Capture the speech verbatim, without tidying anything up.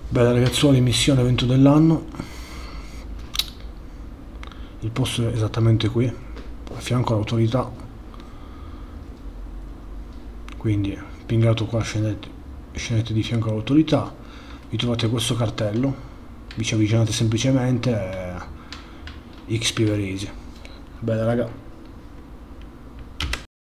Bella ragazzuoli, missione evento dell'anno. Il posto è esattamente qui, a fianco all'autorità. Quindi pingato qua, scendete, scendete di fianco all'autorità, vi trovate questo cartello, vi ci avvicinate semplicemente e X P Verisi. Bella raga.